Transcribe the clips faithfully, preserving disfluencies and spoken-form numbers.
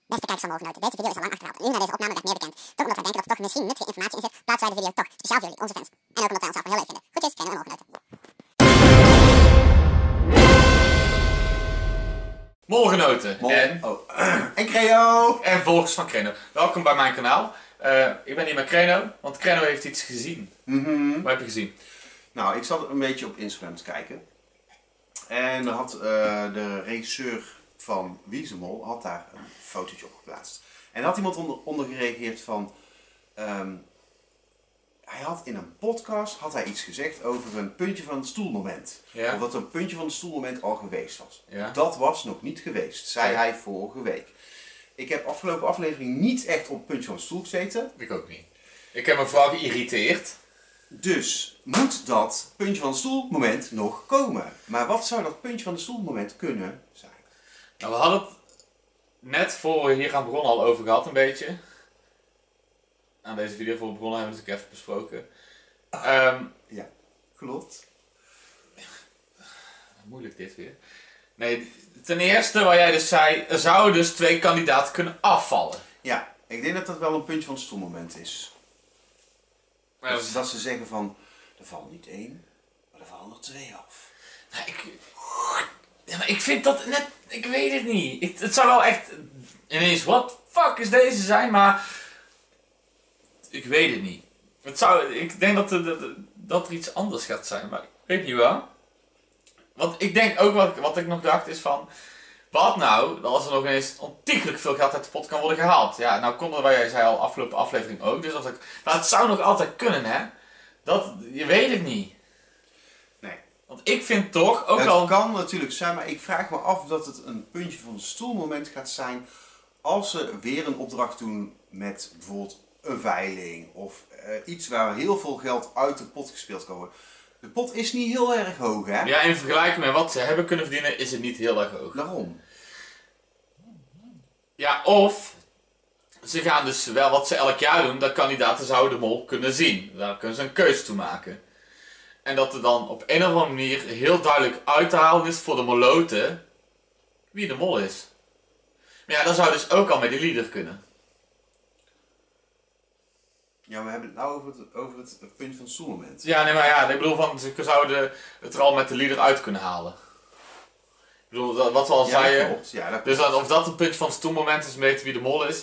Beste kijkers van Mogenoten, deze video is al lang achterhaald en nu na deze opname werd meer bekend. Toch omdat wij denken dat er toch misschien nuttige informatie in zit, plaatsen wij de video toch speciaal voor jullie, onze fans. En ook omdat wij onszelf wel heel leuk vinden. Groetjes, Kreno en Mogenoten. Morgenoten Mol en, oh. en Kreno en volgers van Kreno. Welkom bij mijn kanaal. Uh, ik ben hier met Kreno, want Kreno heeft iets gezien. Mm-hmm. Wat heb je gezien? Nou, ik zat een beetje op Instagram te kijken. En er had uh, de regisseur van Wie is de Mol had daar een fotootje op geplaatst. En er had iemand onder, onder gereageerd van... Um, hij had in een podcast had hij iets gezegd over een puntje van het stoelmoment. Ja. Of dat een puntje van het stoelmoment al geweest was. Ja. Dat was nog niet geweest, zei Ja. hij vorige week. Ik heb afgelopen aflevering niet echt op het puntje van de stoel gezeten. Ik ook niet. Ik heb me vooral geïrriteerd. Dus moet dat puntje van de stoelmoment nog komen. Maar wat zou dat puntje van de stoelmoment kunnen zijn? Nou, we hadden het net voor we hier aan begonnen al over gehad een beetje. Aan deze video voor we begonnen hebben we het natuurlijk even besproken. Um, Ja, klopt. moeilijk dit weer. Nee, ten eerste wat jij dus zei, er zouden dus twee kandidaten kunnen afvallen. Ja, ik denk dat dat wel een puntje van de stoelmoment is. Maar Dat, dat ze zeggen van, er valt niet één, maar er vallen er twee af. Nou, ik, ja, maar ik vind dat net, ik weet het niet. Ik, het zou wel echt ineens, what fuck is deze zijn, maar ik weet het niet. Het zou, ik denk dat, er, dat er iets anders gaat zijn, maar ik weet niet wel. Want ik denk ook, wat, wat ik nog dacht is van, wat nou, als er nog ineens ontiegelijk veel geld uit de pot kan worden gehaald. Ja, nou konden wij, jij zei al, afgelopen aflevering ook, dus als ik, maar het zou nog altijd kunnen, hè. Dat, je weet het niet. Nee. Want ik vind toch, ook Het al... kan natuurlijk zijn, maar ik vraag me af of dat het een puntje van de stoelmoment gaat zijn als ze weer een opdracht doen met bijvoorbeeld een veiling of uh, iets waar heel veel geld uit de pot gespeeld kan worden. De pot is niet heel erg hoog, hè? Ja, in vergelijking met wat ze hebben kunnen verdienen is het niet heel erg hoog. Daarom. Ja, of ze gaan dus wel wat ze elk jaar doen, dat kandidaten zouden de mol kunnen zien. Daar kunnen ze een keuze toe maken. En dat er dan op een of andere manier heel duidelijk uit te halen is voor de moloten wie de mol is. Maar ja, dat zou dus ook al met die leader kunnen. Ja, we hebben het nou over het, over het puntje van het stoelmoment. Ja, nee, maar ja, ik bedoel van, ze zouden het er al met de leader uit kunnen halen. Ik bedoel, dat- wat we al Ja, dat zeiden. klopt. Ja, dat Dus klopt. dat, of dat een puntje van het stoelmoment is, weten wie de mol is.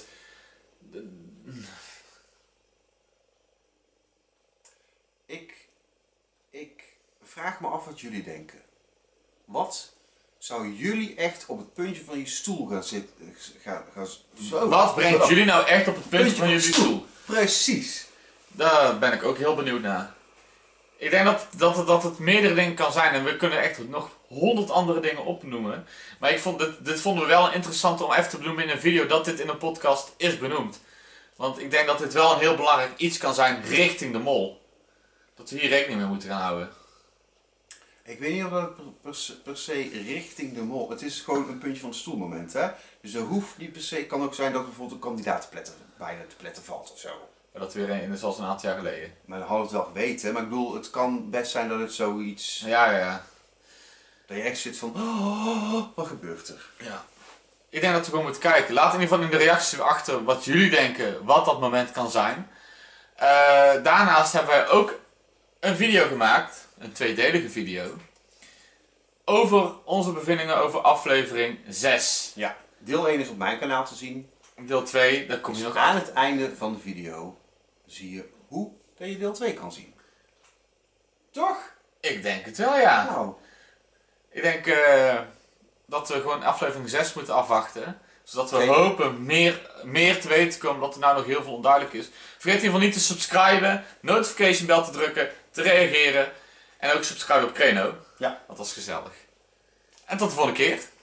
Ik, ik vraag me af wat jullie denken. Wat zou jullie echt op het puntje van je stoel gaan zitten? Gaan, gaan, zo. Wat brengt jullie nou echt op het puntje Puntje van jullie stoel? Precies. Daar ben ik ook heel benieuwd naar. Ik denk dat, dat, het, dat het meerdere dingen kan zijn en we kunnen echt nog honderd andere dingen opnoemen. Maar ik vond dit, dit vonden we wel interessant om even te benoemen in een video dat dit in een podcast is benoemd. Want ik denk dat dit wel een heel belangrijk iets kan zijn richting de mol. Dat we hier rekening mee moeten gaan houden. Ik weet niet of dat per, per, se- per se richting de mol. Het is gewoon een puntje van het stoelmoment, hè? Dus er hoeft niet per se. Het kan ook zijn dat er bijvoorbeeld een kandidaat te pletten, bijna te pletten valt of zo. Maar dat weer een, zoals een aantal jaar geleden. Maar dan hadden we het wel geweten. Maar ik bedoel, het kan best zijn dat het zoiets. Ja, ja, ja. Dat je echt zit van. Oh, wat gebeurt er? Ja. Ik denk dat we gewoon moeten kijken. Laat in ieder geval in de reacties achter wat jullie denken wat dat moment kan zijn. Uh, daarnaast hebben wij ook een video gemaakt, een tweedelige video, over onze bevindingen over aflevering zes. Ja, deel één is op mijn kanaal te zien. Deel twee, daar kom je Dus nog aan aan. het einde van de video zie je hoe dat je deel twee kan zien. Toch? Ik denk het wel, ja. Nou, Ik denk uh, dat we gewoon aflevering zes moeten afwachten. Zodat we Zeker. hopen meer, meer te weten te komen, dat er nou nog heel veel onduidelijk is. Vergeet in ieder geval niet te subscriben, notification bell te drukken, te reageren. En ook subscriben op Kreno. ja. Dat was gezellig. En tot de volgende keer.